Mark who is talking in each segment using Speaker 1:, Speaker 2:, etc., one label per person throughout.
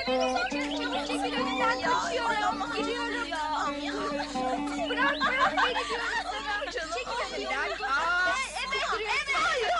Speaker 1: Çekil önünden kaçıyorum. Gidiyorum. Bırak beni diyorum sana. Çekil önünden. Evet. Hayır.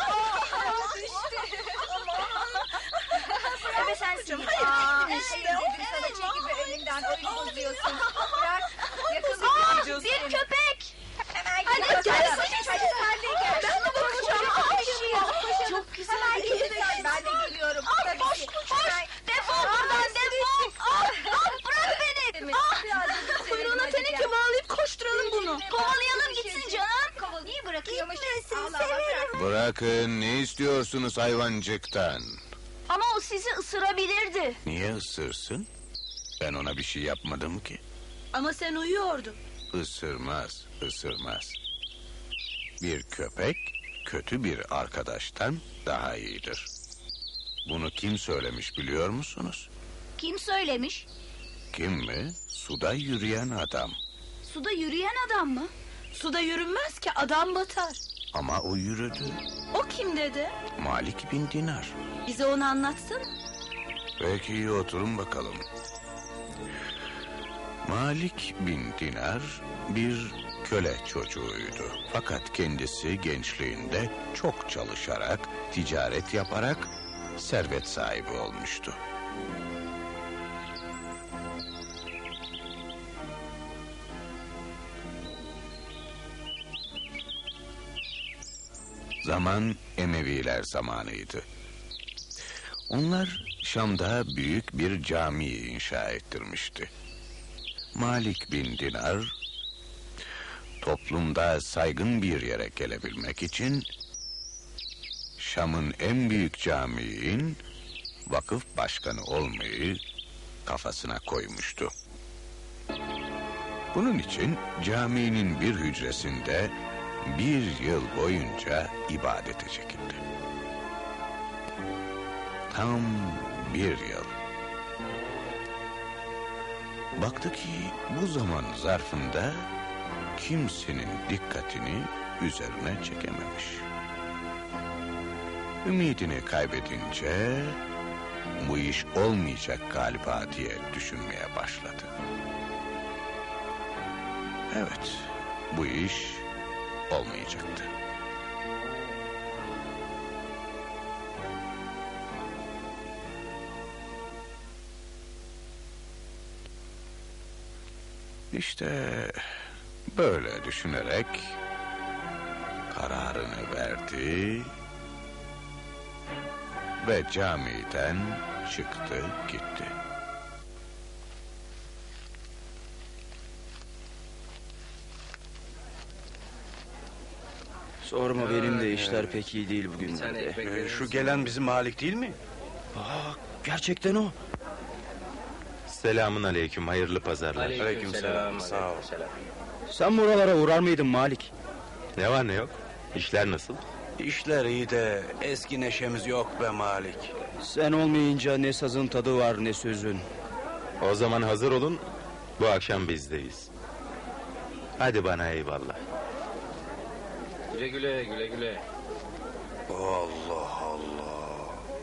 Speaker 1: Ebe sensin. Dedim sana çekil önünden. Oyunu bozuyorsun. Bırak. Yakın bir köpek. Hadi gel. Sen de gel. Ben de bakacağım. Çok güzel. Ben de geliyorum. Koş. Defol buradan defol. Bırak beni.
Speaker 2: Kuyruğuna teneke bağlayıp koşturalım bunu.
Speaker 1: Kovalayalım gitsin canım. Niye bırakıyormuş? Severim.
Speaker 3: Bırakın, ne istiyorsunuz hayvancıktan?
Speaker 1: Ama o sizi ısırabilirdi.
Speaker 3: Niye ısırsın? Ben ona bir şey yapmadım ki.
Speaker 2: Ama sen uyuyordun.
Speaker 3: Isırmaz. Bir köpek kötü bir arkadaştan daha iyidir. Bunu kim söylemiş biliyor musunuz?
Speaker 1: Kim söylemiş?
Speaker 3: Kim mi? Suda yürüyen adam.
Speaker 1: Suda yürüyen adam mı?
Speaker 2: Suda yürünmez ki, adam batar.
Speaker 3: Ama o yürüdü.
Speaker 2: O kim dedi?
Speaker 3: Malik bin Dinar.
Speaker 2: Bize onu anlatsana.
Speaker 3: Peki oturun bakalım. Malik bin Dinar bir köle çocuğuydu. Fakat kendisi gençliğinde çok çalışarak, ticaret yaparak servet sahibi olmuştu. Zaman Emeviler zamanıydı. Onlar Şam'da büyük bir cami inşa ettirmişti. Malik bin Dinar, toplumda saygın bir yere gelebilmek için Şam'ın en büyük caminin vakıf başkanı olmayı kafasına koymuştu. Bunun için caminin bir hücresinde bir yıl boyunca ibadete çekildi. Tam bir yıl. Baktı ki bu zaman zarfında kimsenin dikkatini üzerine çekememiş. Ümidini kaybedince bu iş olmayacak galiba diye düşünmeye başladı. Evet, bu iş olmayacaktı. İşte böyle düşünerek kararını verdi ve camiden çıktı gitti.
Speaker 4: Sorma, benim de işler pek iyi değil bugünlerde.
Speaker 5: Şu gelen bizim Malik değil mi?
Speaker 4: Aa, gerçekten o.
Speaker 6: Selamun aleyküm, hayırlı pazarlar.
Speaker 5: Aleykümselam, sağ ol.
Speaker 4: Sen buralara uğrar mıydın Malik?
Speaker 6: Ne var ne yok? İşler nasıl?
Speaker 5: İşler iyi de eski neşemiz yok be Malik.
Speaker 4: Sen olmayınca ne sazın tadı var ne sözün.
Speaker 6: O zaman hazır olun, bu akşam bizdeyiz. Hadi bana eyvallah.
Speaker 7: Güle güle.
Speaker 5: Allah Allah.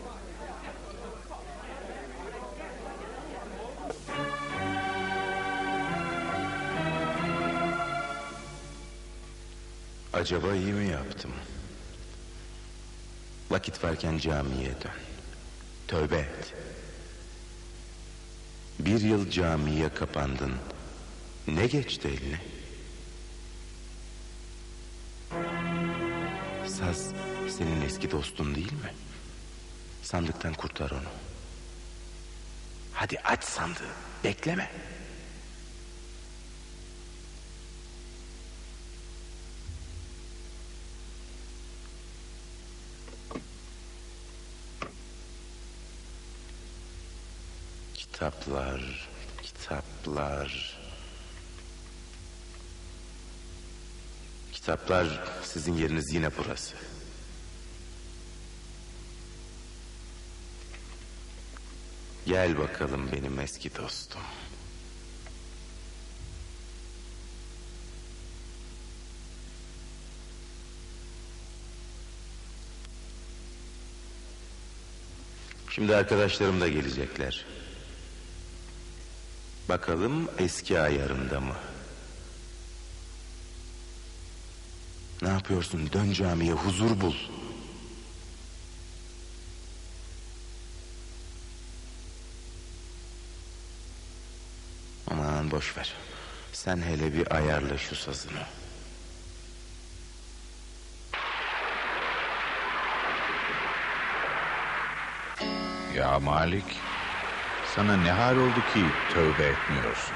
Speaker 6: Acaba iyi mi yaptım? Vakit varken camiye dön. Tövbe et. Bir yıl camiye kapandın. Ne geçti eline? Saz senin eski dostun değil mi? Sandıktan kurtar onu. Hadi aç sandığı, bekleme. Kitaplar. Kitaplar, sizin yeriniz yine burası. Gel bakalım benim eski dostum. Şimdi arkadaşlarım da gelecekler. Bakalım eski ayarında mı? Ne yapıyorsun? Dön camiye, huzur bul. Aman boş ver. Sen hele bir ayarla şu sazını.
Speaker 3: Ya Malik, sana ne hal oldu ki tövbe etmiyorsun?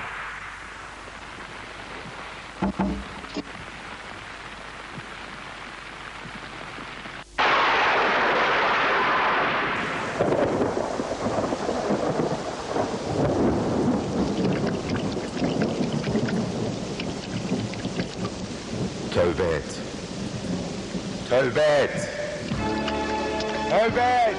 Speaker 6: Tövbe et. Tövbe et. Tövbe et.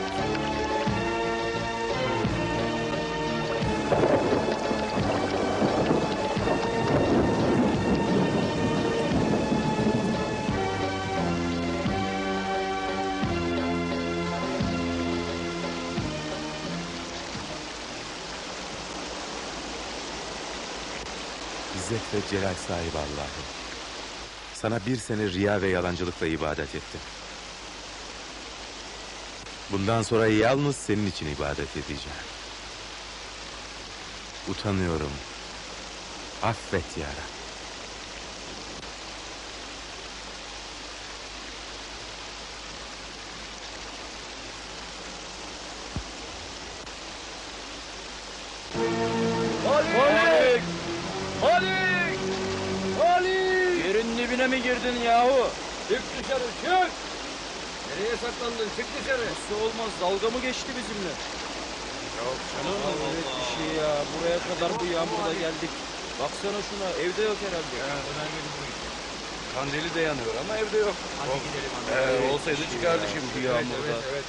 Speaker 6: İzzet ve celal sahibi Allah'ım. Sana bir sene riya ve yalancılıkla ibadet ettim. Bundan sonra yalnız senin için ibadet edeceğim. Utanıyorum. Affet ya Rabbi.
Speaker 4: Malik! Malik! Malik! Yerin dibine mi girdin yahu? Çık dışarı çık!
Speaker 7: Nereye saklandın? Çık dışarı.
Speaker 4: Nasıl olmaz, dalga mı geçti bizimle?
Speaker 7: Yok canım.
Speaker 4: Evet bir şey ya, buraya kadar bu yağmurda geldik. Baksana şuna, evde yok herhalde.
Speaker 7: Önemli bir bu.
Speaker 5: Kandili de yanıyor ama evde yok.
Speaker 7: Hadi gidelim.
Speaker 5: Olsaydı çıkardı şimdi bu yağmurda.
Speaker 7: Evet.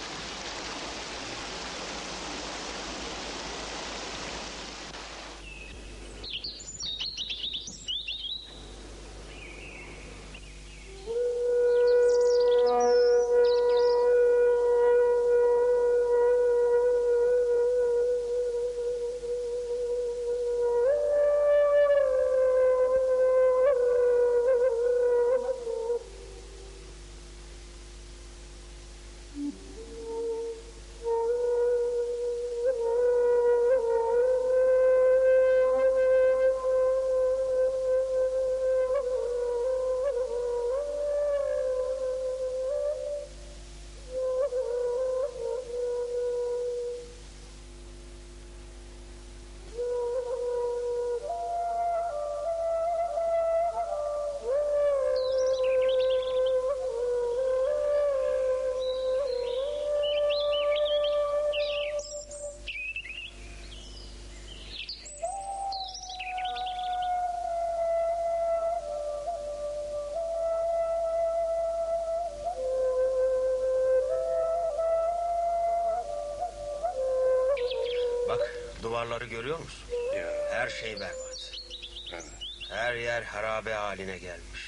Speaker 8: Bak, duvarları görüyor musun?
Speaker 5: Ya,
Speaker 8: Her şey berbat.
Speaker 5: evet.
Speaker 8: Her yer harabe haline gelmiş.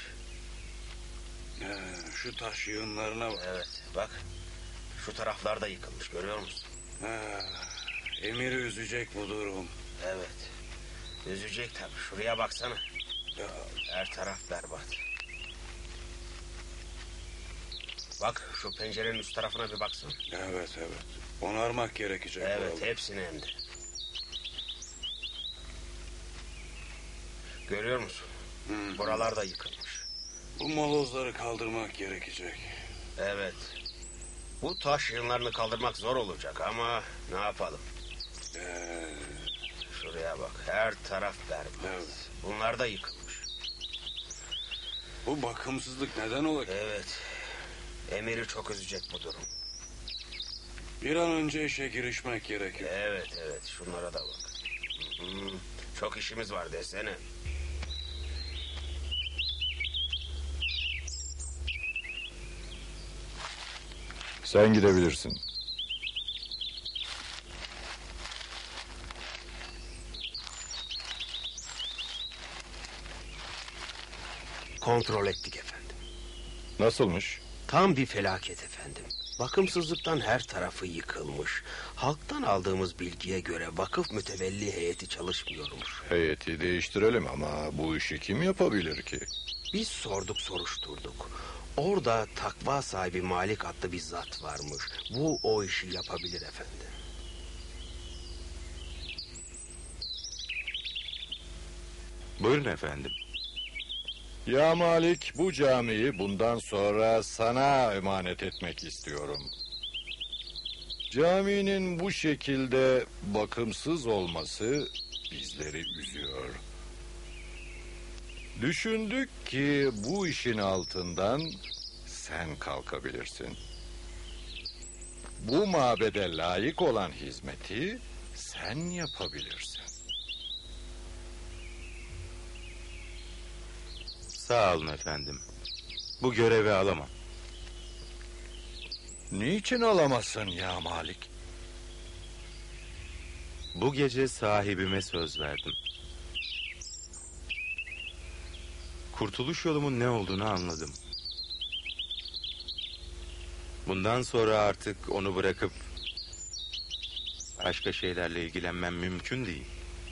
Speaker 5: Şu taş yığınlarına bak.
Speaker 8: Evet, bak. Şu taraflar da yıkılmış, görüyor musun?
Speaker 5: Emir'i üzecek bu durum.
Speaker 8: Evet. Üzecek tabii. Şuraya baksana.
Speaker 5: Ya,
Speaker 8: Her taraf berbat. Bak, şu pencerenin üst tarafına bir baksana.
Speaker 5: evet. Onarmak gerekecek.
Speaker 8: Evet,
Speaker 5: vallahi.
Speaker 8: hepsini hem de. Görüyor musun?
Speaker 5: Hı.
Speaker 8: Buralar da yıkılmış.
Speaker 5: Bu molozları kaldırmak gerekecek.
Speaker 8: Evet. Bu taş yığınlarını kaldırmak zor olacak ama ne yapalım?
Speaker 5: Ee,
Speaker 8: Şuraya bak, her taraf berbat.
Speaker 5: Evet.
Speaker 8: Bunlar da yıkılmış.
Speaker 5: Bu bakımsızlık neden olacak?
Speaker 8: Evet. Emir'i çok üzecek bu durum.
Speaker 5: Bir an önce işe girişmek gerekiyor.
Speaker 8: Evet, şunlara da bak. Hı, çok işimiz var desene.
Speaker 9: Sen gidebilirsin.
Speaker 8: Kontrol ettik efendim.
Speaker 9: Nasılmış?
Speaker 8: Tam bir felaket efendim. Bakımsızlıktan her tarafı yıkılmış. Halktan aldığımız bilgiye göre vakıf mütevelli heyeti çalışmıyormuş.
Speaker 9: Heyeti değiştirelim ama bu işi kim yapabilir ki?
Speaker 8: Biz sorduk soruşturduk. Orada takva sahibi Malik adlı bir zat varmış. Bu o işi yapabilir efendim.
Speaker 6: Buyurun efendim.
Speaker 9: Ya Malik, bu camiyi bundan sonra sana emanet etmek istiyorum. Caminin bu şekilde bakımsız olması bizleri üzüyor. Düşündük ki bu işin altından sen kalkabilirsin. Bu mabede layık olan hizmeti sen yapabilirsin.
Speaker 6: Sağ olun efendim. Bu görevi alamam.
Speaker 9: Niçin alamazsın ya Malik?
Speaker 6: Bu gece sahibime söz verdim. Kurtuluş yolumun ne olduğunu anladım. Bundan sonra artık onu bırakıp başka şeylerle ilgilenmem mümkün değil.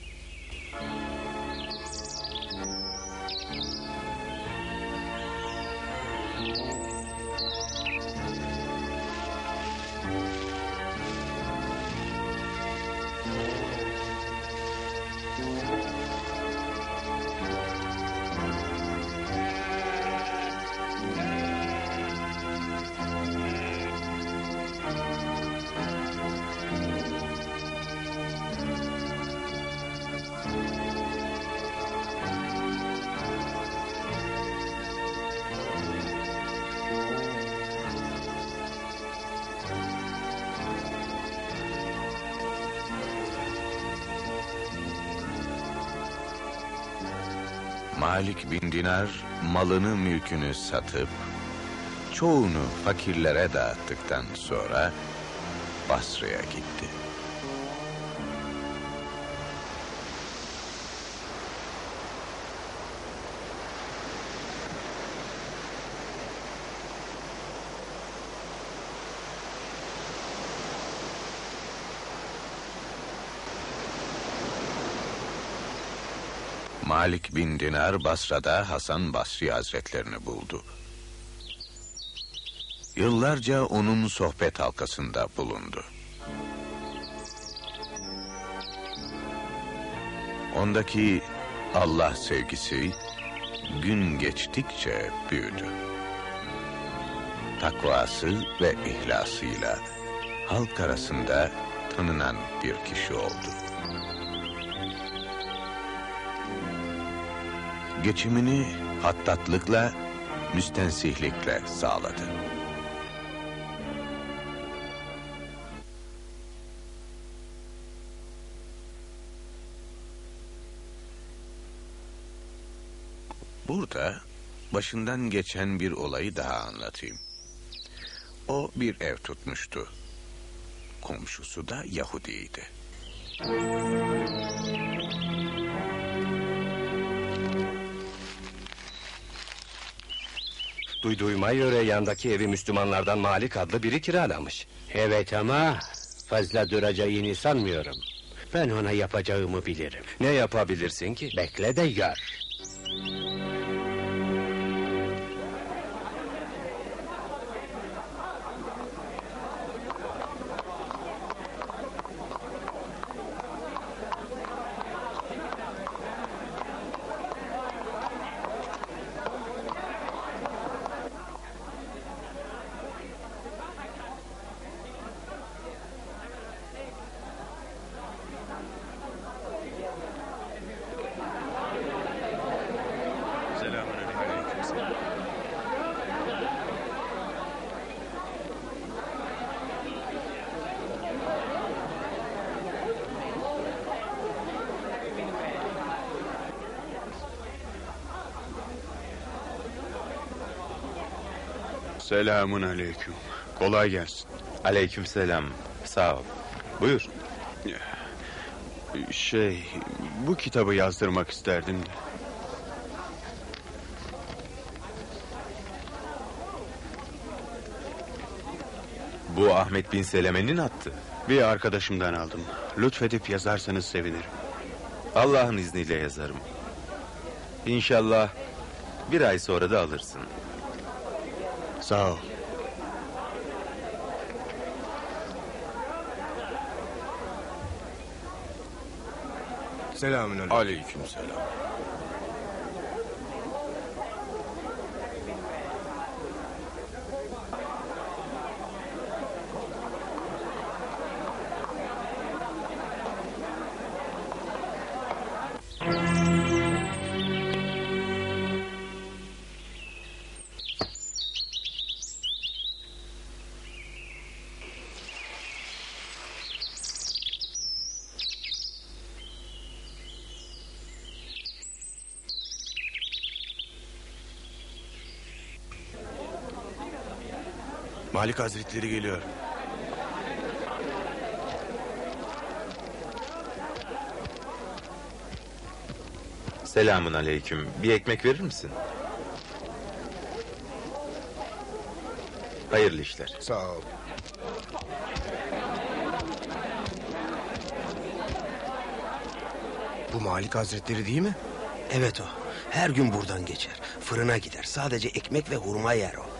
Speaker 3: Malik bin Dinar malını mülkünü satıp çoğunu fakirlere dağıttıktan sonra Basra'ya gitti. Malik bin Dinar Basra'da Hasan Basri Hazretlerini buldu. Yıllarca onun sohbet halkasında bulundu. Ondaki Allah sevgisi gün geçtikçe büyüdü. Takvası ve ihlasıyla halk arasında tanınan bir kişi oldu. Geçimini hattatlıkla, müstensihlikle sağladı. Burada başından geçen bir olayı daha anlatayım. O bir ev tutmuştu. Komşusu da Yahudiydi.
Speaker 10: Duyduğuma göre yandaki evi Müslümanlardan Malik adlı biri kiralamış.
Speaker 11: Evet ama fazla duracağını sanmıyorum. Ben ona yapacağımı bilirim.
Speaker 10: Ne yapabilirsin ki?
Speaker 11: Bekle de gör.
Speaker 12: Selamun aleyküm. Kolay gelsin.
Speaker 6: Aleykümselam. Sağ ol. Buyur.
Speaker 12: Bu kitabı yazdırmak isterdim de.
Speaker 6: Bu Ahmet bin Seleme'nin attı.
Speaker 12: Bir arkadaşımdan aldım. Lütfedip yazarsanız sevinirim.
Speaker 6: Allah'ın izniyle yazarım. İnşallah bir ay sonra da alırsın.
Speaker 12: Sağ ol.
Speaker 8: Selamünaleyküm.
Speaker 3: Aleykümselam.
Speaker 8: Malik Hazretleri geliyor.
Speaker 6: Selamun aleyküm. Bir ekmek verir misin? Hayırlı işler.
Speaker 8: Sağ ol. Bu Malik Hazretleri değil mi?
Speaker 13: Evet o. Her gün buradan geçer. Fırına gider. Sadece ekmek ve hurma yer o.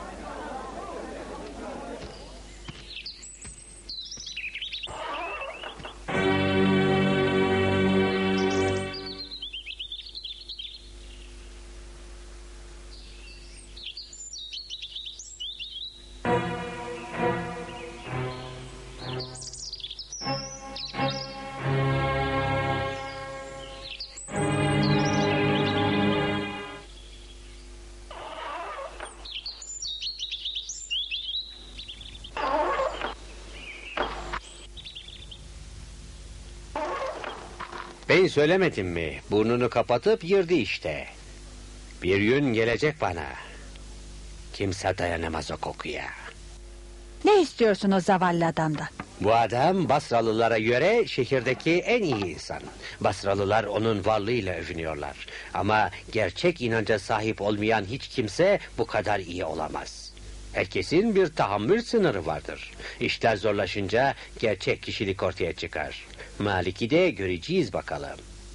Speaker 11: Ben söylemedim mi? Burnunu kapatıp yırdı işte. Bir gün gelecek bana. Kimse dayanamaz o kokuya.
Speaker 14: Ne istiyorsun o zavallı adamdan?
Speaker 11: Bu adam Basralılara göre şehirdeki en iyi insan. Basralılar onun varlığıyla övünüyorlar. Ama gerçek inanca sahip olmayan hiç kimse bu kadar iyi olamaz. Herkesin bir tahammül sınırı vardır. İşler zorlaşınca gerçek kişilik ortaya çıkar. Malik'i de göreceğiz bakalım.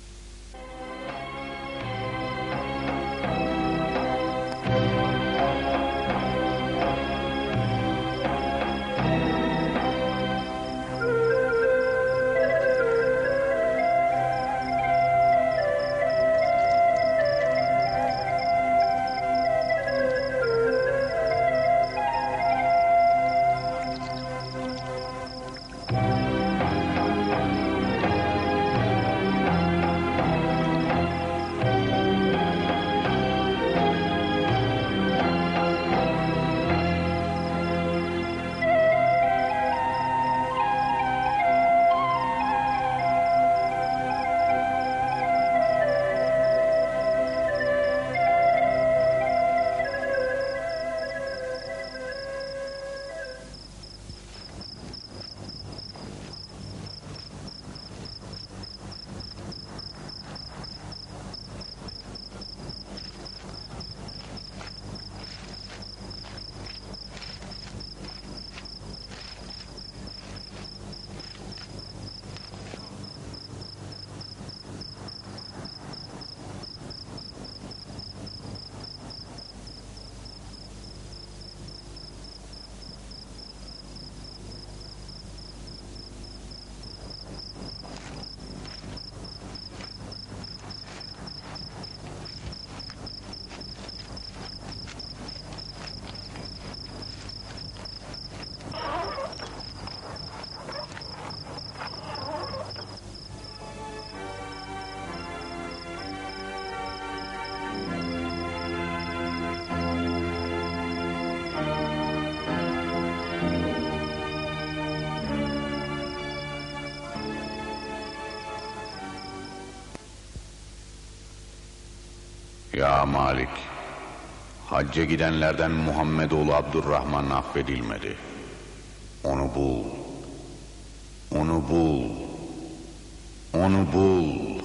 Speaker 3: Ya Malik, hacca gidenlerden Muhammedoğlu Abdurrahman affedilmedi. Onu bul, onu bul, onu bul.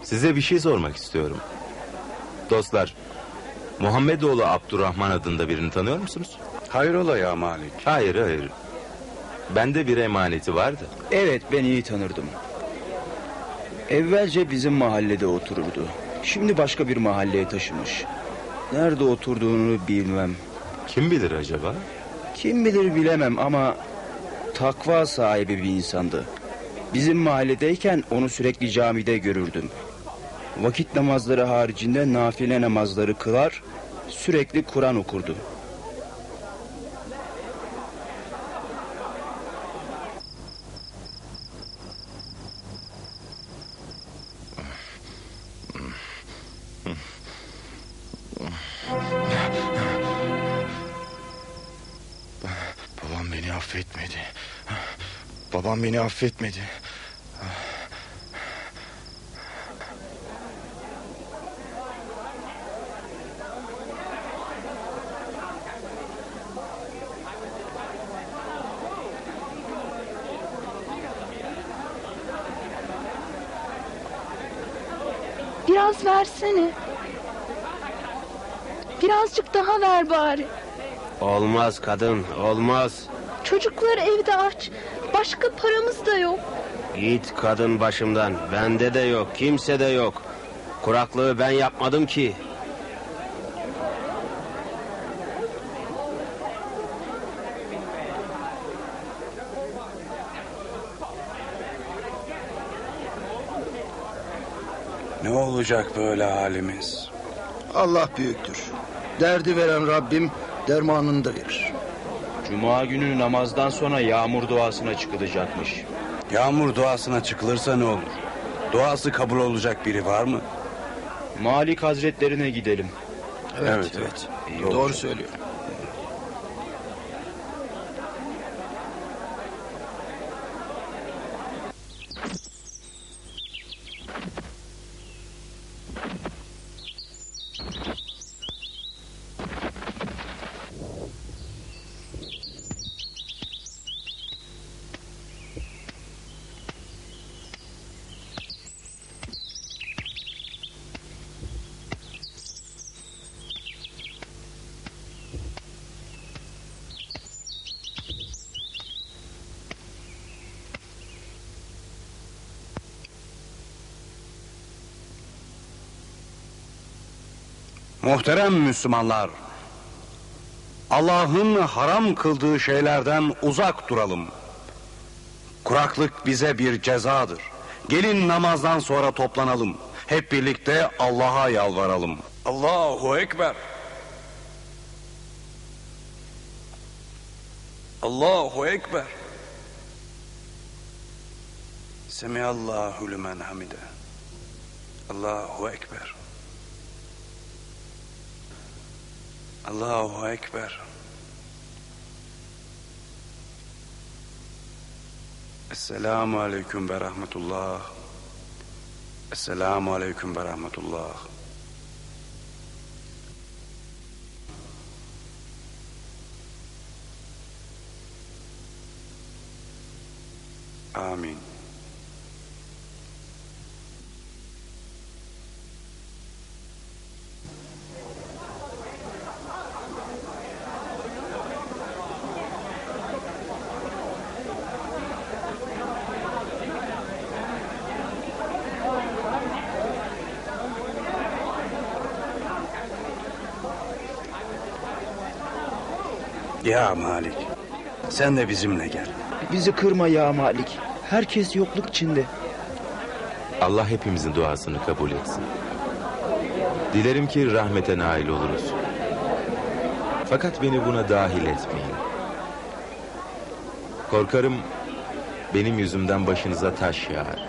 Speaker 6: Size bir şey sormak istiyorum. Dostlar, Muhammedoğlu Abdurrahman adında birini tanıyor musunuz?
Speaker 5: Hayrola ya Malik?
Speaker 6: Hayır. Bende bir emaneti vardı.
Speaker 4: Evet, ben iyi tanırdım. Evvelce bizim mahallede otururdu. Şimdi başka bir mahalleye taşımış. Nerede oturduğunu bilmem.
Speaker 6: Kim bilir acaba?
Speaker 4: Kim bilir bilemem ama takva sahibi bir insandı. Bizim mahalledeyken onu sürekli camide görürdüm. Vakit namazları haricinde nafile namazları kılar, sürekli Kur'an okurdu.
Speaker 9: Babam beni affetmedi. Babam beni affetmedi.
Speaker 2: Biraz versene. Birazcık daha ver bari.
Speaker 11: Olmaz kadın, olmaz.
Speaker 2: Çocuklar evde aç. Başka paramız da yok.
Speaker 11: Git kadın başımdan. Bende de yok, kimse de yok. Kuraklığı ben yapmadım ki.
Speaker 5: Ne olacak böyle halimiz?
Speaker 13: Allah büyüktür. Derdi veren Rabbim dermanını da verir.
Speaker 4: Cuma günü namazdan sonra yağmur duasına çıkılacakmış.
Speaker 5: Yağmur duasına çıkılırsa ne olur? Duası kabul olacak biri var mı?
Speaker 4: Malik Hazretlerine gidelim.
Speaker 13: Evet. Doğru söylüyor.
Speaker 5: Muhterem Müslümanlar, Allah'ın haram kıldığı şeylerden uzak duralım. Kuraklık bize bir cezadır. Gelin namazdan sonra toplanalım. Hep birlikte Allah'a yalvaralım. Allahu Ekber. Allahu Ekber. Semiallahu limen hamide. Allahu Ekber. Allahu Ekber. Esselamu Aleyküm ve Rahmetullah. Esselamu Aleyküm ve Rahmetullah. Amin. Ya Malik, sen de bizimle gel.
Speaker 4: Bizi kırma ya Malik. Herkes yokluk içinde.
Speaker 6: Allah hepimizin duasını kabul etsin. Dilerim ki rahmete nail oluruz. Fakat beni buna dahil etmeyin. Korkarım benim yüzümden başınıza taş yağar.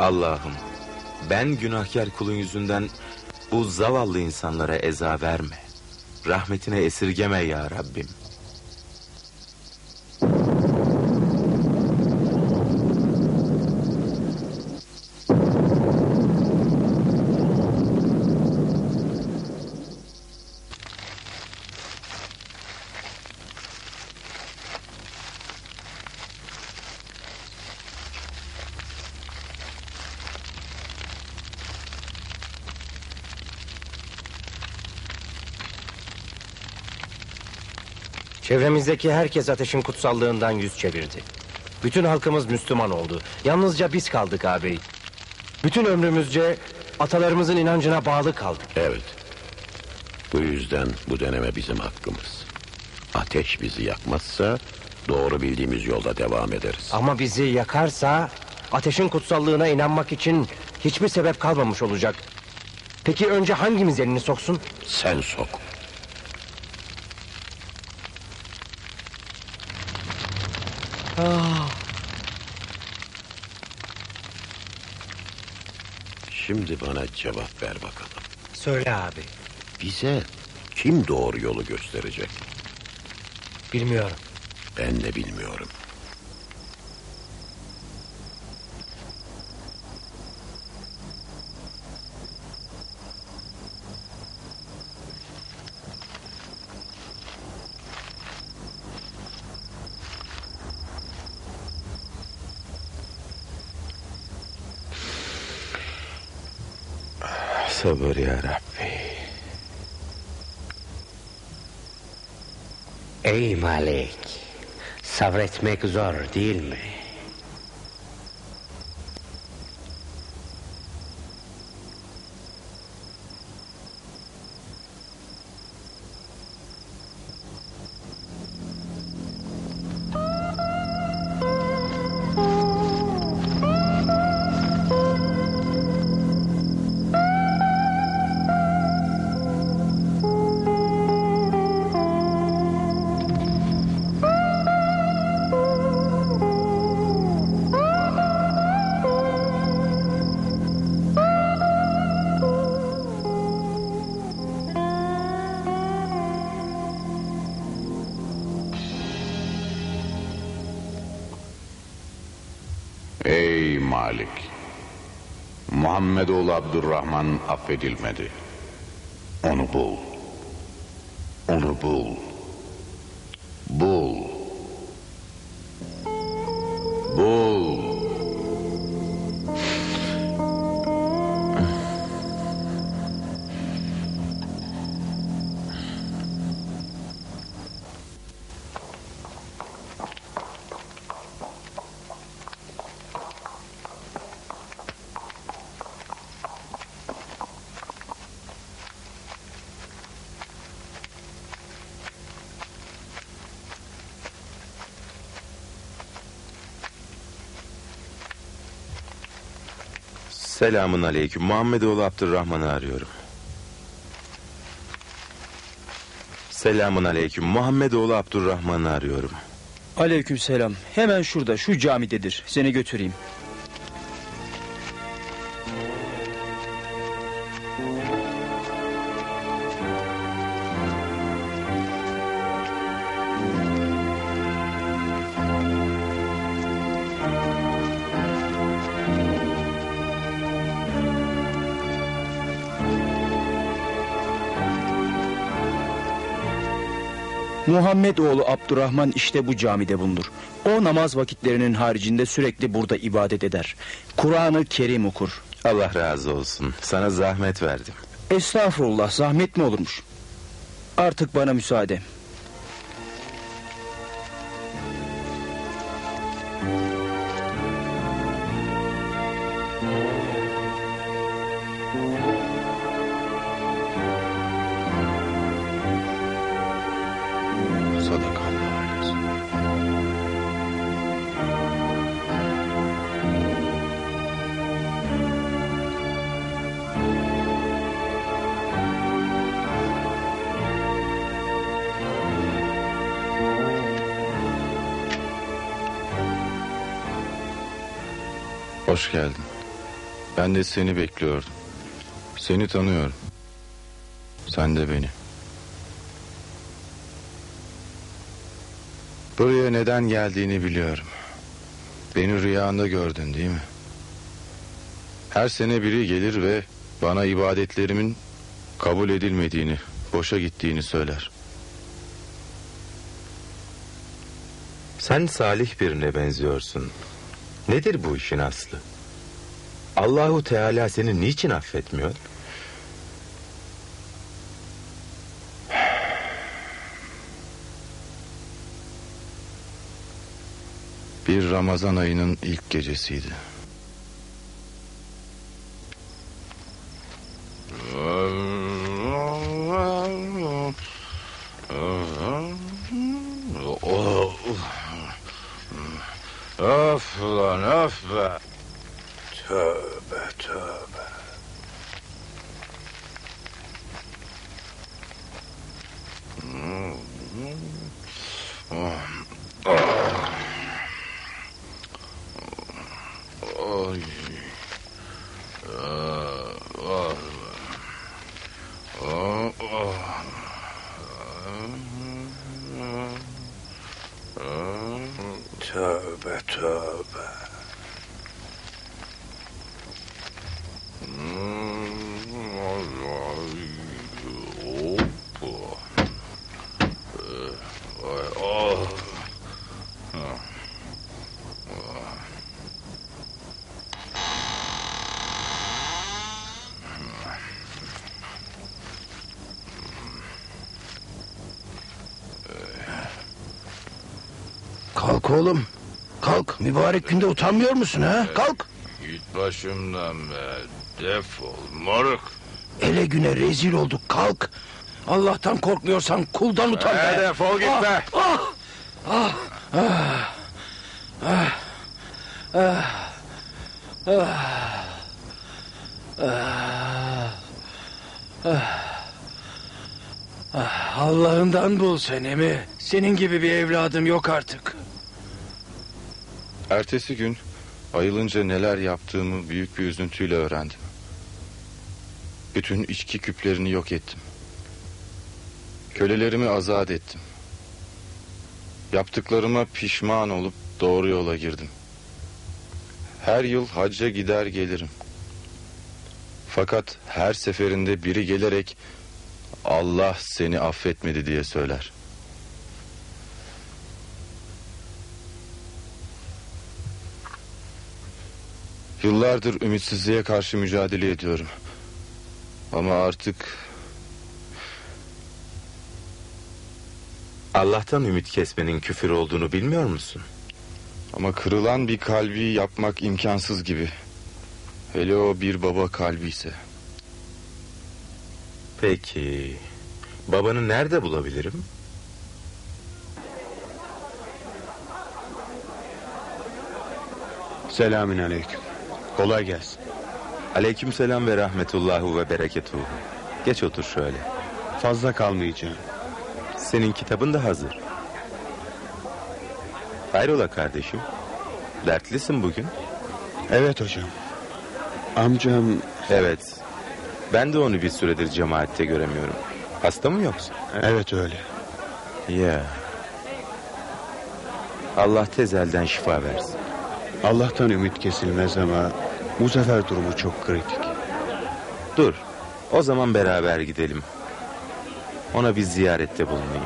Speaker 6: Allah'ım, ben günahkar kulun yüzünden bu zavallı insanlara eza verme. Rahmetine esirgeme ya Rabbim.
Speaker 10: Çevremizdeki herkes ateşin kutsallığından yüz çevirdi. Bütün halkımız Müslüman oldu. Yalnızca biz kaldık ağabey. Bütün ömrümüzce atalarımızın inancına bağlı kaldık.
Speaker 15: Evet. Bu yüzden bu deneme bizim hakkımız. Ateş bizi yakmazsa doğru bildiğimiz yolda devam ederiz.
Speaker 10: Ama bizi yakarsa ateşin kutsallığına inanmak için hiçbir sebep kalmamış olacak. Peki önce hangimiz elini soksun?
Speaker 15: Sen sok. Şimdi bana cevap ver bakalım.
Speaker 10: Söyle abi.
Speaker 15: Bize kim doğru yolu gösterecek?
Speaker 10: Bilmiyorum.
Speaker 15: Ben de bilmiyorum.
Speaker 6: Sabır ya Rabbi.
Speaker 11: Ey Malik, sabretmek zor değil mi?
Speaker 3: Ey Malik! Muhammedoğlu Abdurrahman affedilmedi. Onu bul. Onu bul. Bul. Bul.
Speaker 6: Selamun aleyküm. Muhammedoğlu Abdurrahman'ı arıyorum. Selamun aleyküm. Muhammedoğlu Abdurrahman'ı arıyorum.
Speaker 4: Aleykümselam. Hemen şurada, şu camidedir. Seni götüreyim. Muhammedoğlu Abdurrahman işte bu camide bulunur. O namaz vakitlerinin haricinde sürekli burada ibadet eder. Kur'an-ı Kerim okur.
Speaker 6: Allah razı olsun. Sana zahmet verdim.
Speaker 4: Estağfurullah, zahmet mi olurmuş? Artık bana müsaade.
Speaker 6: Hoş geldin.
Speaker 12: Ben de seni bekliyordum. Seni tanıyorum. Sen de beni. Buraya neden geldiğini biliyorum. Beni rüyanda gördün değil mi? Her sene biri gelir ve bana ibadetlerimin kabul edilmediğini, boşa gittiğini söyler.
Speaker 6: Sen salih birine benziyorsun. Nedir bu işin aslı? Allahu Teala seni niçin affetmiyor?
Speaker 12: Bir Ramazan ayının ilk gecesiydi.
Speaker 9: Öf lan öf be. Tövbe tövbe. Tövbe tövbe.
Speaker 13: Kalk oğlum. Kalk. Mübarek günde utanmıyor musun ha? Kalk.
Speaker 9: Git başımdan be. Defol moruk.
Speaker 13: Ele güne rezil olduk. Kalk. Allah'tan korkmuyorsan kuldan utan be.
Speaker 9: Defol git be.
Speaker 13: Allah'ından bul seni mi? Senin gibi bir evladım yok artık.
Speaker 12: Ertesi gün ayılınca neler yaptığımı büyük bir üzüntüyle öğrendim. Bütün içki küplerini yok ettim. Kölelerimi azat ettim. Yaptıklarıma pişman olup doğru yola girdim. Her yıl hacca gider gelirim. Fakat her seferinde biri gelerek Allah seni affetmedi diye söyler. Yıllardır ümitsizliğe karşı mücadele ediyorum. Ama artık
Speaker 6: Allah'tan ümit kesmenin küfür olduğunu bilmiyor musun?
Speaker 12: Ama kırılan bir kalbi yapmak imkansız gibi. Hele o bir baba kalbi ise.
Speaker 6: Peki, babanı nerede bulabilirim?
Speaker 12: Selamünaleyküm. Kolay gelsin.
Speaker 6: Aleykümselam ve rahmetullahu ve bereketuhu. Geç otur şöyle.
Speaker 12: Fazla kalmayacağım.
Speaker 6: Senin kitabın da hazır. Hayrola kardeşim? Dertlisin bugün.
Speaker 12: Evet hocam. Amcam...
Speaker 6: Evet. Ben de onu bir süredir cemaatte göremiyorum. Hasta mı yoksa?
Speaker 12: Evet öyle.
Speaker 6: Ya. Allah tezelden şifa versin.
Speaker 12: Allah'tan ümit kesilmez ama bu sefer durumu çok kritik.
Speaker 6: Dur. O zaman beraber gidelim. Ona bir ziyarette bulunayım.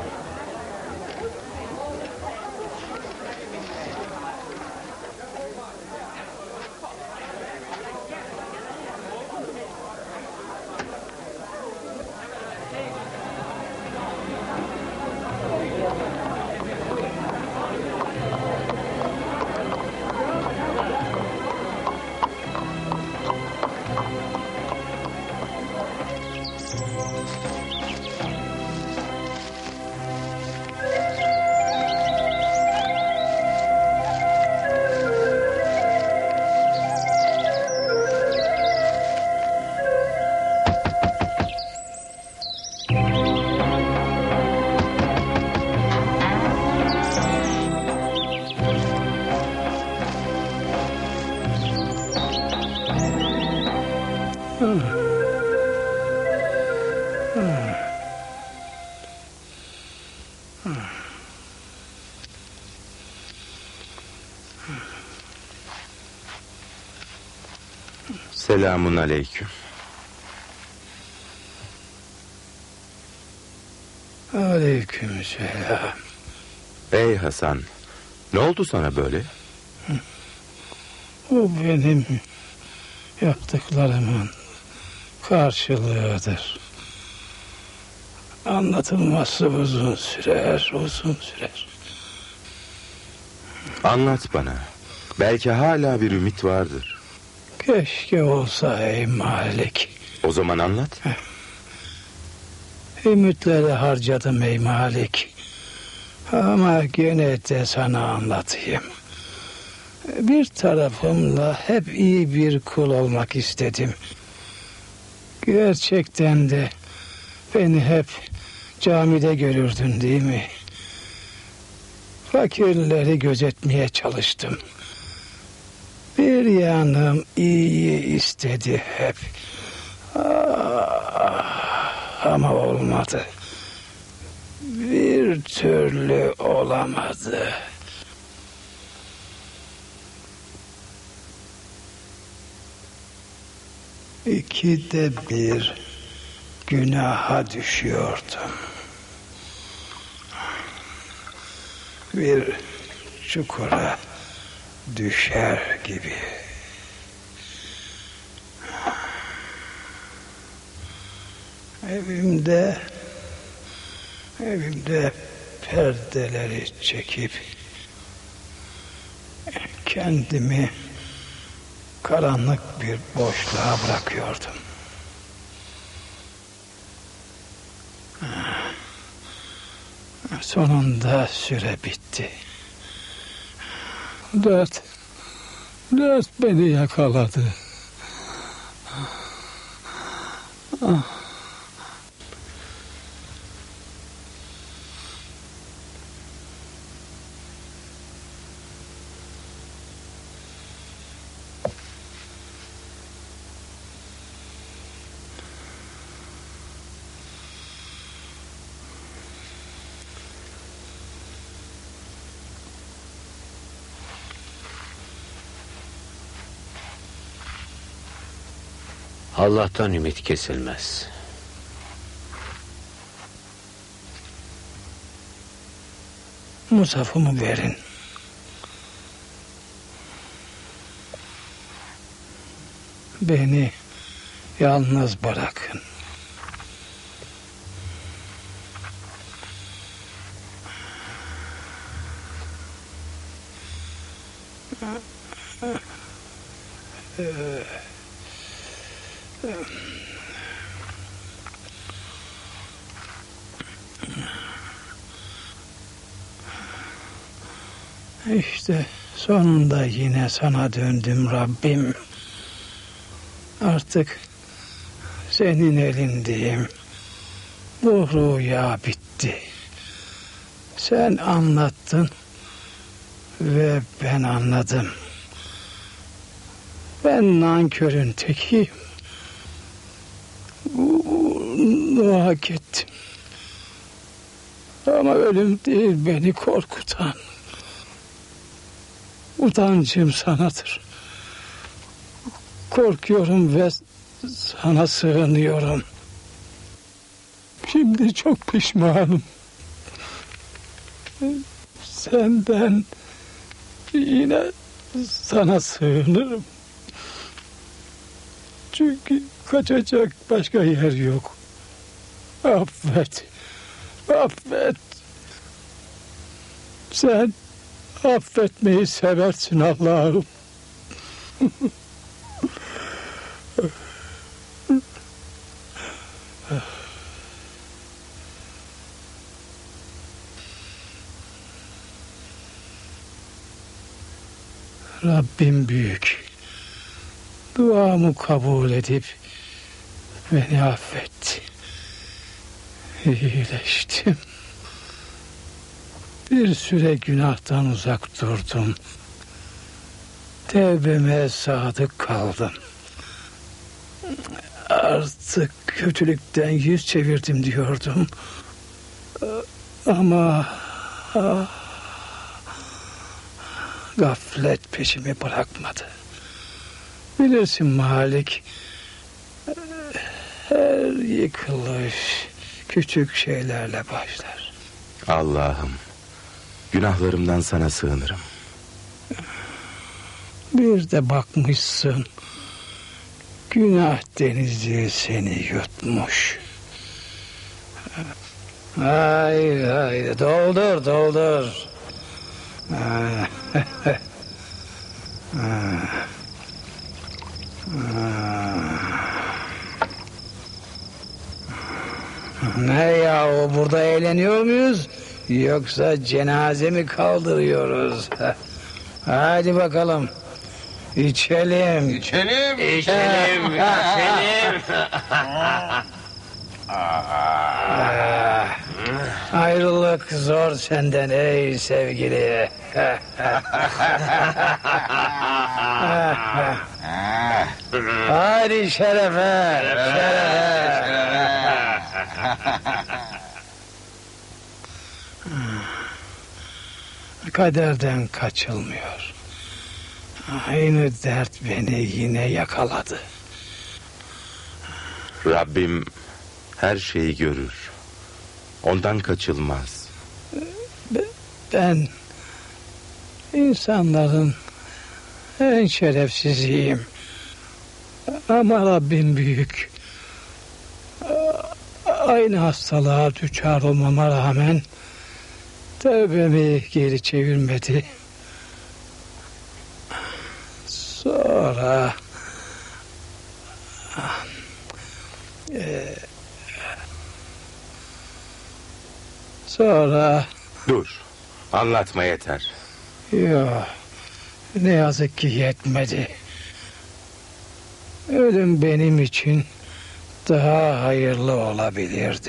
Speaker 6: Selamun aleyküm.
Speaker 13: Aleykümselam.
Speaker 6: Ey Hasan, ne oldu sana böyle?
Speaker 13: Bu benim yaptıklarımın karşılığıdır. Anlatılması uzun sürer.
Speaker 6: Anlat bana. Belki hala bir ümit vardır.
Speaker 13: Keşke olsa ey Malik.
Speaker 6: O zaman anlat.
Speaker 13: Ümitleri harcadım ey Malik. Ama gene de sana anlatayım. Bir tarafımla hep iyi bir kul olmak istedim. Gerçekten de beni hep camide görürdün değil mi? Fakirleri gözetmeye çalıştım. Bir yanım iyi istedi hep. Ama olmadı. Bir türlü olamadı. İkide bir günaha düşüyordum. Bir çukura düşer gibi. Evimde perdeleri çekip kendimi karanlık bir boşluğa bırakıyordum. Sonunda süre bitti. Dert beni yakaladı.
Speaker 11: Allah'tan ümit kesilmez.
Speaker 13: Musafımı verin. Beni yalnız bırakın. İşte sonunda yine sana döndüm Rabbim. Artık senin elindeyim. Bu rüya bitti. Sen anlattın ve ben anladım. Ben nankörün tekiyim. Bunu hak ettim. Ama ölüm değil beni korkutan. Utancım sanadır. Korkuyorum ve sana sığınıyorum. Şimdi çok pişmanım. Senden yine sana sığınırım. Çünkü kaçacak başka yer yok. Affet. Affet. Sen affetmeyi seversin Allah'ım. Rabbim büyük. Duamı kabul edip beni affetti. İyileştim. Bir süre günahtan uzak durdum. Tevbeme sadık kaldım. Artık kötülükten yüz çevirdim diyordum. Ama gaflet peşimi bırakmadı. Bilirsin Malik, her yıkılış küçük şeylerle başlar.
Speaker 6: Allah'ım, günahlarımdan sana sığınırım.
Speaker 13: Bir de bakmışsın, günah denizi seni yutmuş. Hayır, doldur. Ne yahu, burada eğleniyor muyuz? Yoksa cenaze mi kaldırıyoruz? Hadi bakalım. İçelim. Ayrılık zor senden ey sevgili. Hadi şerefe. Kaderden kaçılmıyor. Aynı dert beni yine yakaladı.
Speaker 6: Rabbim her şeyi görür. Ondan kaçılmaz.
Speaker 13: Ben insanların en şerefsiziyim. Ama Rabbim büyük. Aynı hastalığa düçar olmama rağmen tövbemi geri çevirmedi. Sonra
Speaker 6: Dur, anlatma yeter.
Speaker 13: Yok, ne yazık ki yetmedi. Ölüm benim için daha hayırlı olabilirdi.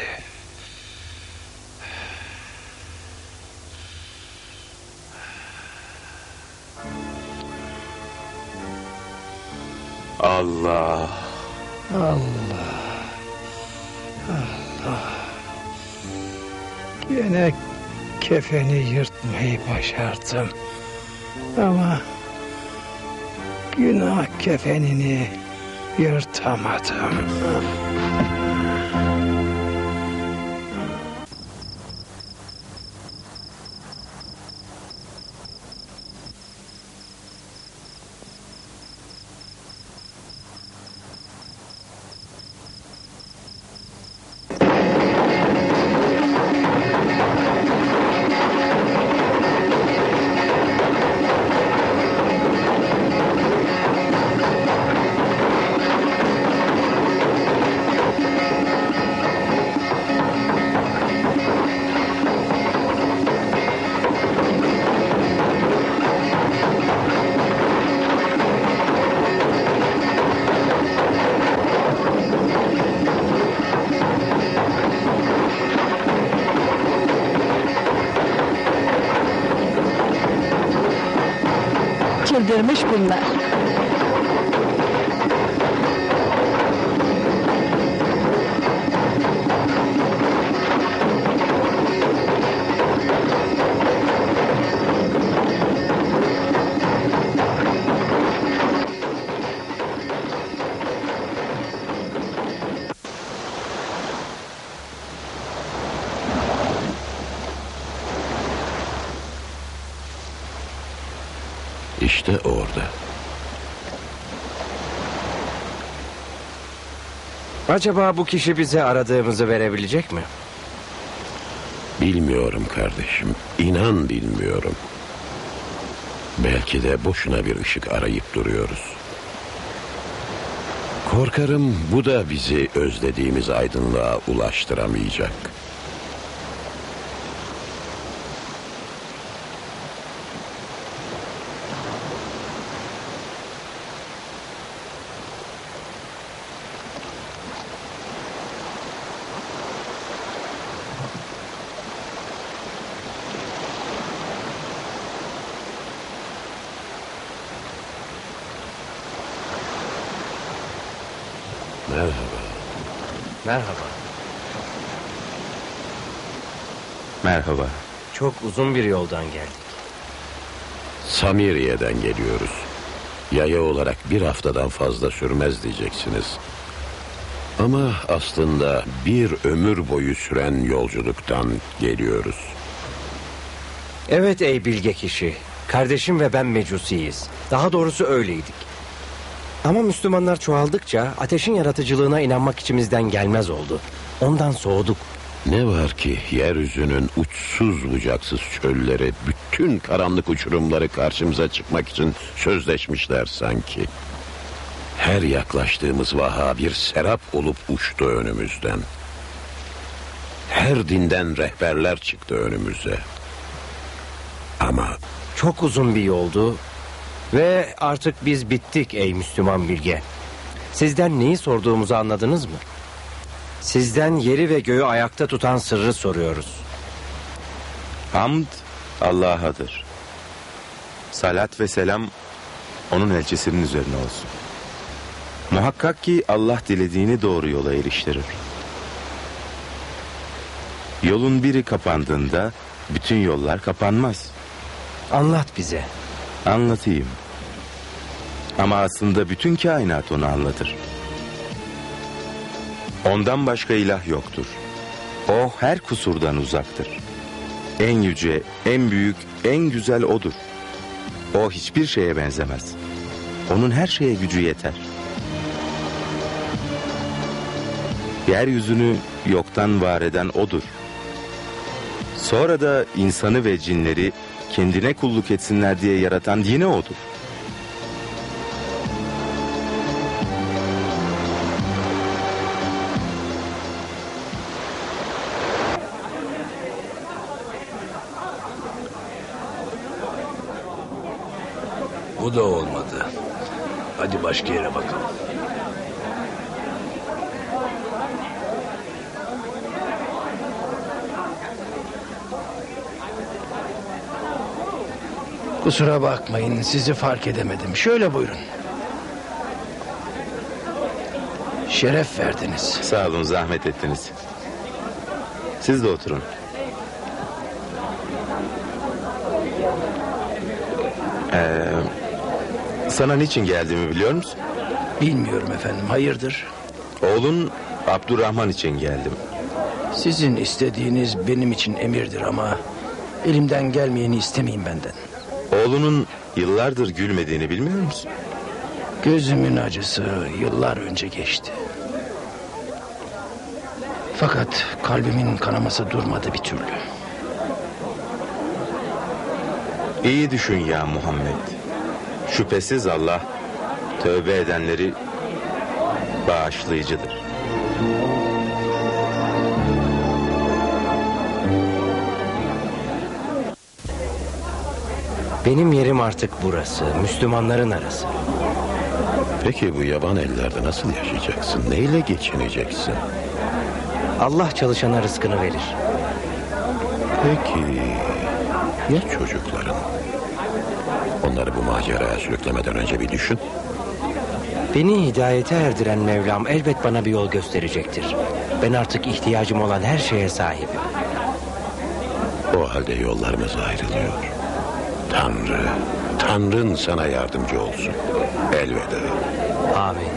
Speaker 6: Allah.
Speaker 13: Yine kefeni yırtmayı başardım. Ama günah kefenini yırtamadım.
Speaker 14: Çıldırmış bunlar.
Speaker 15: İşte orada.
Speaker 10: Acaba bu kişi bize aradığımızı verebilecek mi?
Speaker 15: Bilmiyorum kardeşim. İnan bilmiyorum. Belki de boşuna bir ışık arayıp duruyoruz. Korkarım bu da bizi özlediğimiz aydınlığa ulaştıramayacak.
Speaker 10: Merhaba.
Speaker 12: Merhaba.
Speaker 10: Çok uzun bir yoldan geldik.
Speaker 15: Samiriye'den geliyoruz. Yaya olarak bir haftadan fazla sürmez diyeceksiniz. Ama aslında bir ömür boyu süren yolculuktan geliyoruz.
Speaker 10: Evet ey bilge kişi. Kardeşim ve ben mecusiyiz. Daha doğrusu öyleydik. Ama Müslümanlar çoğaldıkça ateşin yaratıcılığına inanmak içimizden gelmez oldu. Ondan soğuduk.
Speaker 15: Ne var ki yeryüzünün uçsuz bucaksız çölleri, bütün karanlık uçurumları karşımıza çıkmak için sözleşmişler sanki. Her yaklaştığımız vaha bir serap olup uçtu önümüzden. Her dinden rehberler çıktı önümüze. Ama
Speaker 10: çok uzun bir yoldu ve artık biz bittik ey Müslüman bilge. Sizden neyi sorduğumuzu anladınız mı? Sizden yeri ve göğü ayakta tutan sırrı soruyoruz.
Speaker 12: Hamd Allah'adır. Salat ve selam onun elçisinin üzerine olsun. Muhakkak ki Allah dilediğini doğru yola eriştirir. Yolun biri kapandığında bütün yollar kapanmaz.
Speaker 10: Anlat bize.
Speaker 12: Anlatayım. Ama aslında bütün kainat onu anlatır. Ondan başka ilah yoktur. O her kusurdan uzaktır. En yüce, en büyük, en güzel O'dur. O hiçbir şeye benzemez. Onun her şeye gücü yeter. Yeryüzünü yoktan var eden O'dur. Sonra da insanı ve cinleri kendine kulluk etsinler diye yaratan yine O'dur.
Speaker 7: Bu da olmadı. Hadi başka yere bakalım.
Speaker 13: Kusura bakmayın, sizi fark edemedim. Şöyle buyurun. Şeref verdiniz.
Speaker 12: Sağ olun, zahmet ettiniz. Siz de oturun. Sana niçin geldiğimi biliyor musun?
Speaker 13: Bilmiyorum efendim, hayırdır?
Speaker 12: Oğlun Abdurrahman için geldim.
Speaker 13: Sizin istediğiniz benim için emirdir ama elimden gelmeyeni istemeyin benden.
Speaker 12: Oğlunun yıllardır gülmediğini bilmiyor musun?
Speaker 13: Gözümün acısı yıllar önce geçti. Fakat kalbimin kanaması durmadı bir türlü.
Speaker 12: İyi düşün ya Muhammed. Şüphesiz Allah tövbe edenleri bağışlayıcıdır.
Speaker 10: Benim yerim artık burası, Müslümanların arası.
Speaker 15: peki bu yaban ellerde nasıl yaşayacaksın? Neyle geçineceksin?
Speaker 10: Allah çalışana rızkını verir.
Speaker 15: Peki ya çocukların? Onları bu maceraya sürüklemeden önce bir düşün.
Speaker 10: Beni hidayete erdiren Mevlam elbet bana bir yol gösterecektir. Ben artık ihtiyacım olan her şeye sahibim.
Speaker 15: O halde yollarımız ayrılıyor. Tanrın sana yardımcı olsun. Elveda.
Speaker 10: Amin.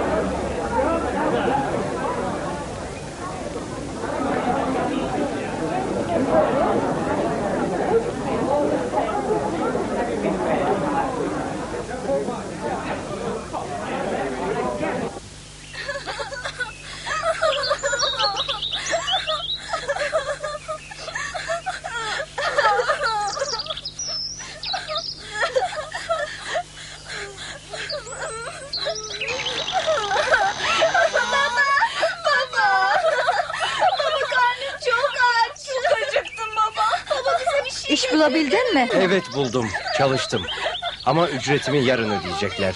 Speaker 14: İş bulabildin mi?
Speaker 10: Evet buldum, çalıştım. Ama ücretimi yarın ödeyecekler.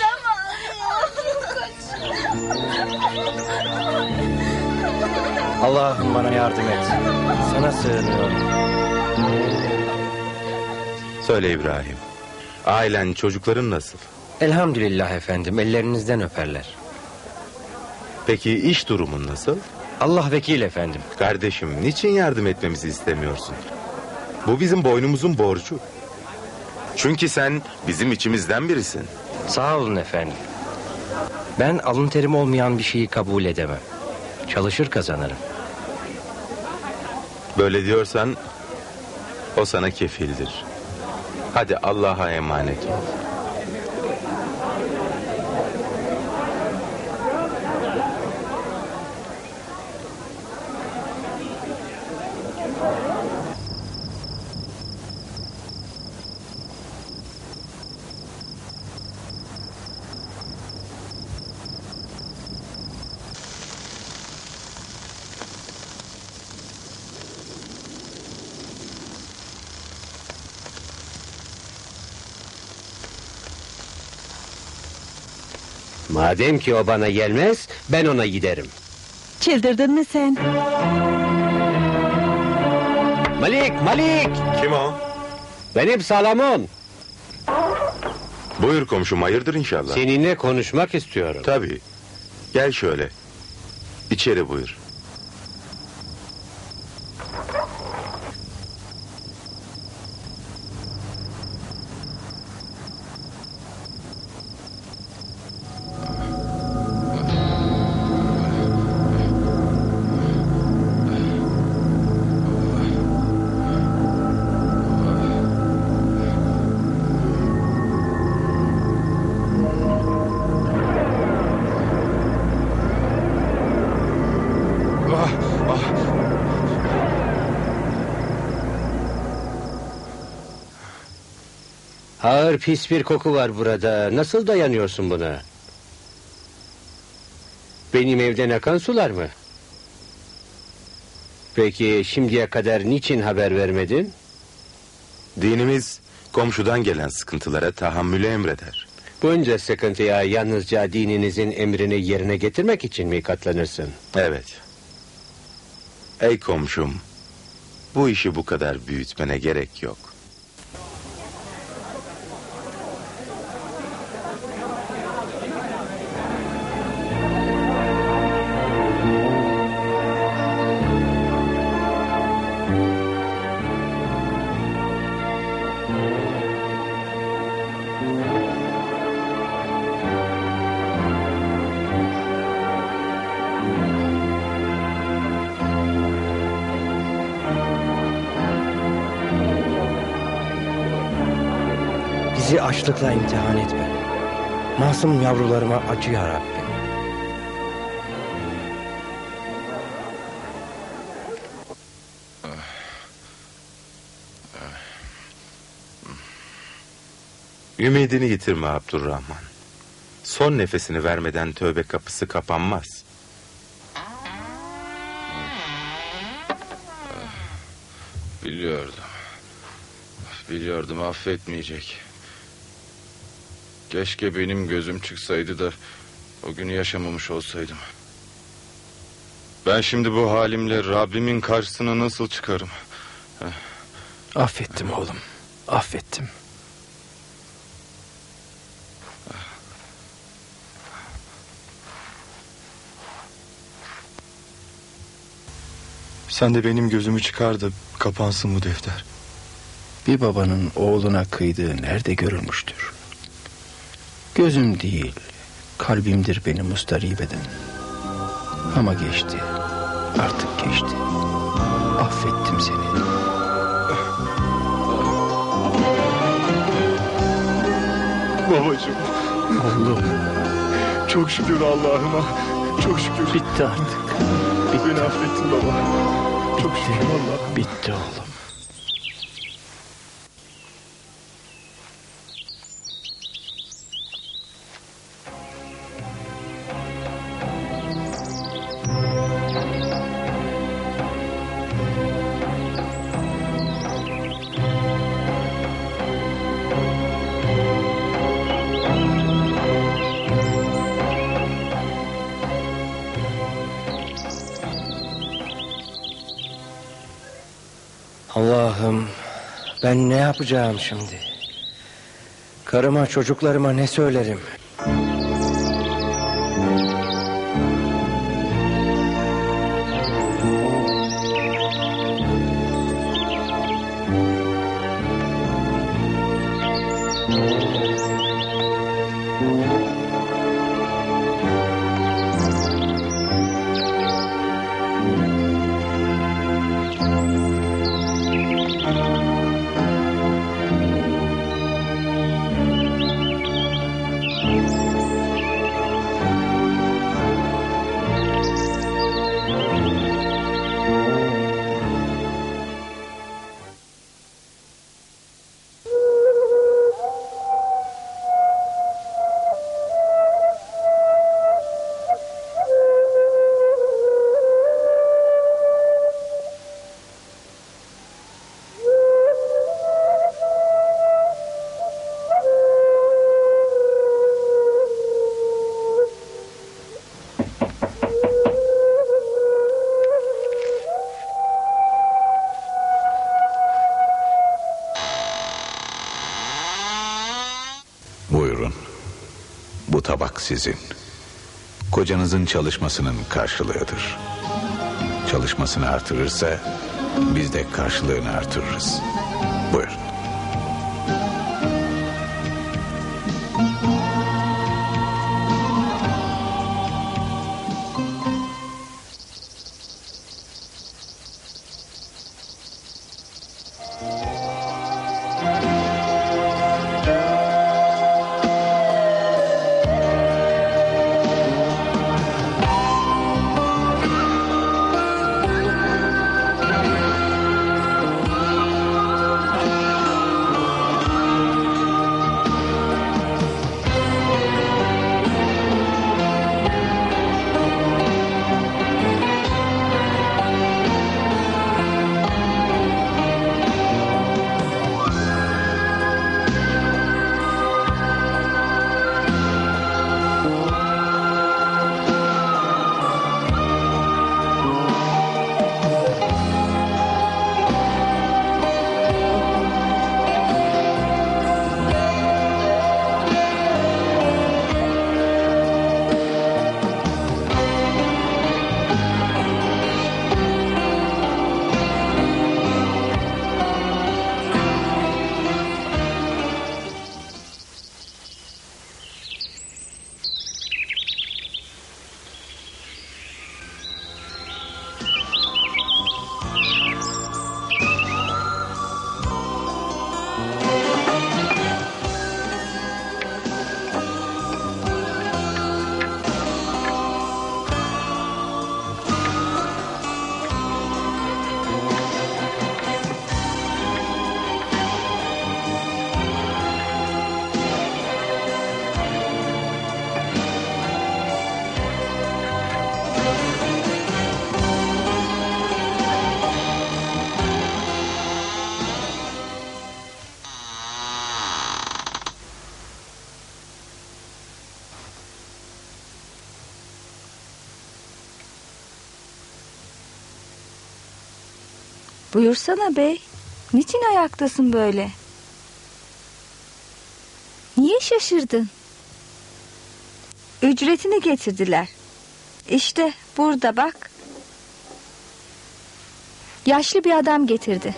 Speaker 10: Allah'ım bana yardım et. Sana sığınıyorum.
Speaker 12: Söyle İbrahim. Ailen, çocukların nasıl?
Speaker 10: Elhamdülillah efendim, ellerinizden öperler.
Speaker 12: Peki iş durumun nasıl?
Speaker 10: Allah vekil efendim.
Speaker 12: Kardeşim, niçin yardım etmemizi istemiyorsun?
Speaker 6: Bu bizim boynumuzun borcu. Çünkü sen bizim içimizden birisin.
Speaker 10: Sağ olun efendim. Ben alın terim olmayan bir şeyi kabul edemem. Çalışır kazanırım.
Speaker 6: Böyle diyorsan o sana kefildir. Hadi Allah'a emanet ol.
Speaker 11: Madem ki o bana gelmez, ben ona giderim.
Speaker 14: Çıldırdın mı sen?
Speaker 11: Malik!
Speaker 6: Kim o?
Speaker 11: Benim Salamon.
Speaker 6: Buyur komşum, hayırdır inşallah.
Speaker 11: Seninle konuşmak istiyorum.
Speaker 6: Tabii. Gel şöyle. İçeri buyur.
Speaker 11: Ağır pis bir koku var burada. Nasıl dayanıyorsun buna? Benim evden akan sular mı? Peki şimdiye kadar niçin haber vermedin?
Speaker 6: Dinimiz komşudan gelen sıkıntılara tahammülü emreder.
Speaker 11: Bunca sıkıntıya yalnızca dininizin emrini yerine getirmek için mi katlanırsın?
Speaker 6: Evet. Ey komşum, bu işi bu kadar büyütmene gerek yok.
Speaker 10: Bizi açlıkla imtihan etme. Masum yavrularıma acı ya Rabbim.
Speaker 6: Ümidini yitirme Abdurrahman. Son nefesini vermeden tövbe kapısı kapanmaz.
Speaker 12: Biliyordum affetmeyecek. Keşke benim gözüm çıksaydı da o günü yaşamamış olsaydım. Ben şimdi bu halimle Rabbimin karşısına nasıl çıkarım?
Speaker 13: Affettim oğlum, affettim.
Speaker 12: Sen de benim gözümü çıkar da kapansın bu defter.
Speaker 13: Bir babanın oğluna kıydığı nerede görülmüştür? Gözüm değil, kalbimdir beni mustarip eden. Ama geçti, artık geçti. Affettim seni.
Speaker 12: Babacığım.
Speaker 13: Oğlum.
Speaker 12: Çok şükür Allah'ıma. Çok şükür.
Speaker 13: Bitti artık.
Speaker 12: Bitti. Beni affettin baba. Çok şükür Allah.
Speaker 13: Bitti oğlum.
Speaker 10: Allah'ım, ben ne yapacağım şimdi? Karıma, çocuklarıma ne söylerim?
Speaker 3: Buyurun. Bu tabak sizin. Kocanızın çalışmasının karşılığıdır. Çalışmasını artırırsa biz de karşılığını artırırız. Buyurun.
Speaker 1: Buyursana bey. Niçin ayaktasın böyle? Niye şaşırdın? Ücretini getirdiler. İşte burada bak. Yaşlı bir adam getirdi.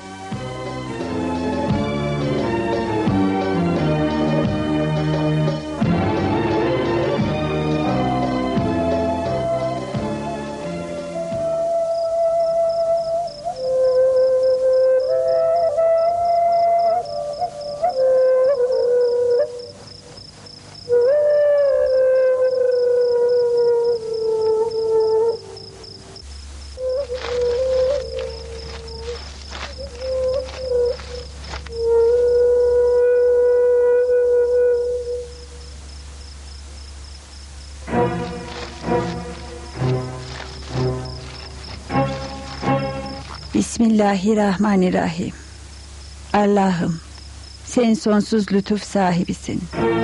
Speaker 1: Bismillahirrahmanirrahim. Allah'ım, sen sonsuz lütuf sahibisin.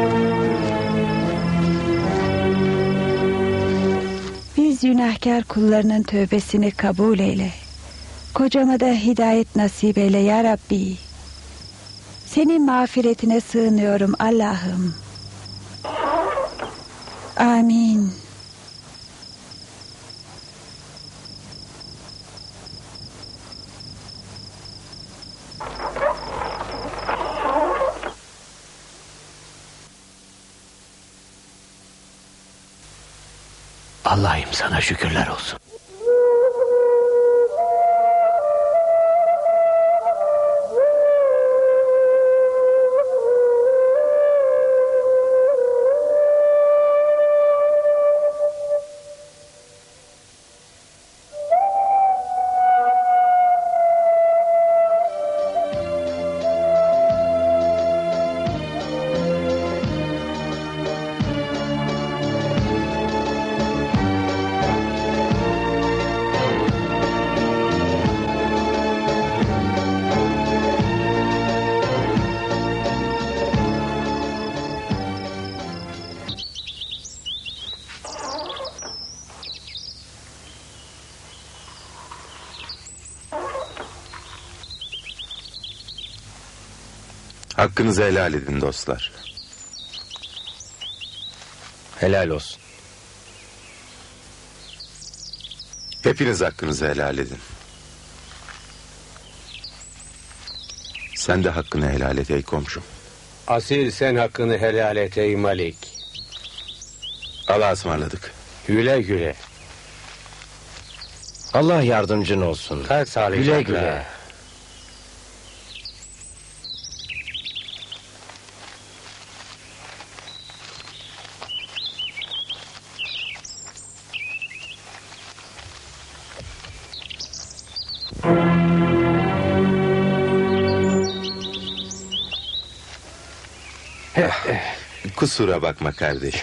Speaker 1: Biz günahkar kullarının tövbesini kabul eyle. Kocama da hidayet nasip eyle ya Rabbi. Senin mağfiretine sığınıyorum Allah'ım. Amin.
Speaker 11: Allah'ım sana şükürler olsun.
Speaker 6: Hakkınızı helal edin dostlar.
Speaker 10: Helal olsun.
Speaker 6: Hepiniz hakkınızı helal edin. Sen de hakkını helal et ey komşum.
Speaker 11: Asil sen hakkını helal et ey Malik.
Speaker 6: Allah'a ısmarladık.
Speaker 11: Güle güle.
Speaker 10: Allah yardımcın olsun.
Speaker 11: Kal sağlıcakla.
Speaker 10: Güle güle.
Speaker 6: Kusura bakma kardeşim.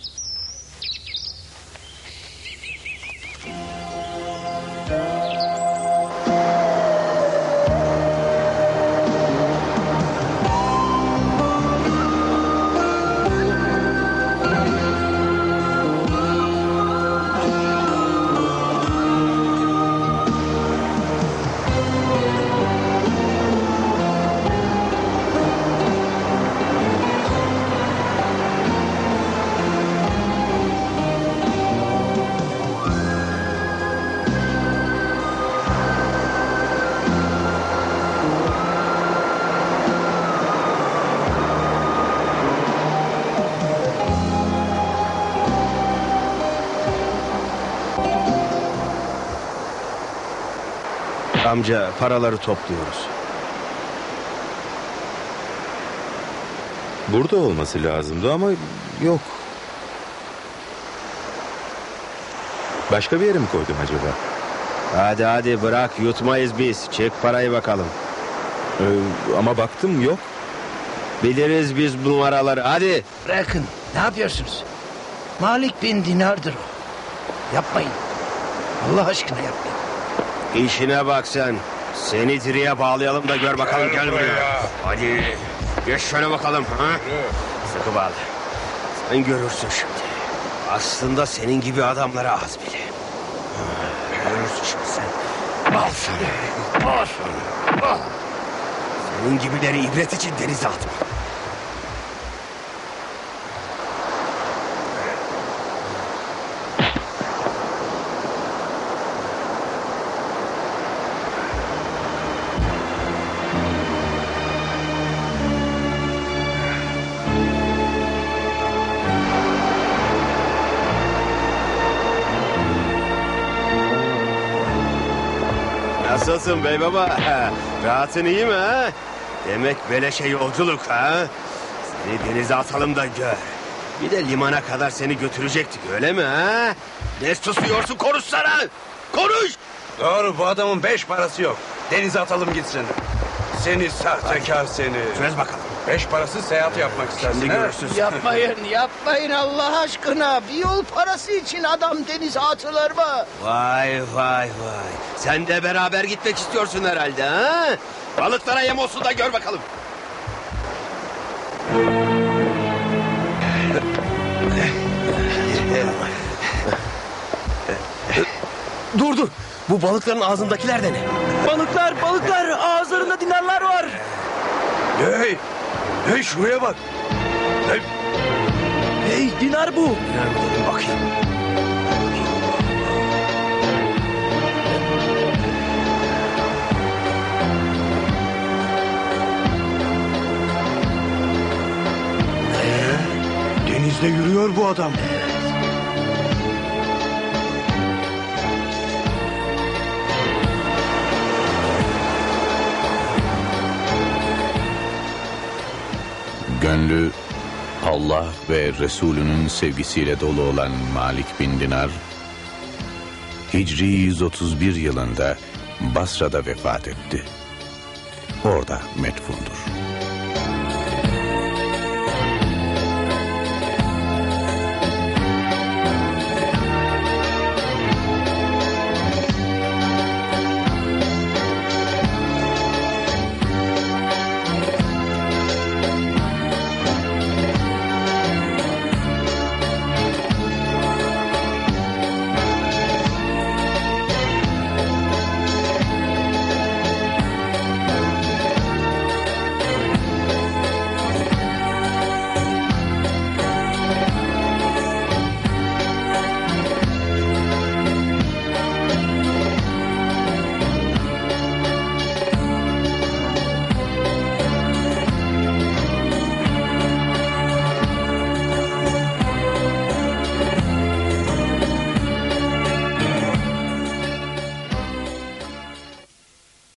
Speaker 10: Amca, paraları topluyoruz.
Speaker 6: Burada olması lazımdı ama yok. Başka bir yere mi koydun acaba?
Speaker 10: Hadi bırak, yutmayız biz. Çek parayı bakalım.
Speaker 6: Ama baktım yok.
Speaker 10: Biliriz biz bu numaraları, hadi.
Speaker 16: Bırakın, ne yapıyorsunuz? Malik bin Dinar'dır o. Yapmayın. Allah aşkına yapmayın.
Speaker 10: İşine bak sen. Seni diriye bağlayalım da gör bakalım, gel buraya. Hadi geç şöyle bakalım. Ha? Sıkı bağlı. Sen görürsün şimdi. Aslında senin gibi adamlara az bile. Görürsün şimdi sen. Al sana. Al sana. Al. Senin gibileri ibret için denize atma. Nasılsın bey baba? Rahatın iyi mi ha? Demek beleşe yolculuk ha? Seni denize atalım da gör. Bir de limana kadar seni götürecektik öyle mi ha? Ne susuyorsun, konuşsana! Konuş!
Speaker 8: Doğru, bu adamın 5 parası yok. Denize atalım gitsin. Seni sahtekar seni.
Speaker 10: Çöz bakalım.
Speaker 8: 5 parasız seyahat yapmak istersin.
Speaker 10: Şimdi görürsün.
Speaker 16: Yapmayın Allah aşkına. Bir yol parası için adam denize atılır mı?
Speaker 10: Vay. Sen de beraber gitmek istiyorsun herhalde ha? Balıklara yem olsun da gör bakalım. Dur. Bu balıkların ağzındakiler de ne?
Speaker 16: Balıklar. Ağızlarında dinarlar var.
Speaker 8: Hey şuraya bak.
Speaker 16: Hey, dinar bu.
Speaker 10: Bakayım.
Speaker 8: Denizde yürüyor bu adam.
Speaker 3: Gönlü Allah ve Resulünün sevgisiyle dolu olan Malik bin Dinar, Hicri 131 yılında Basra'da vefat etti. Orada metfundur.